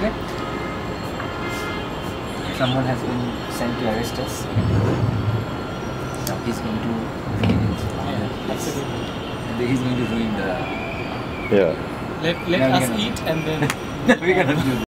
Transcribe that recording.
Okay. Someone has been sent to arrest us. Now he's going to ruin it. Yeah, absolutely. And he's going to ruin the... Yeah. Let us eat and then... We cannot do that.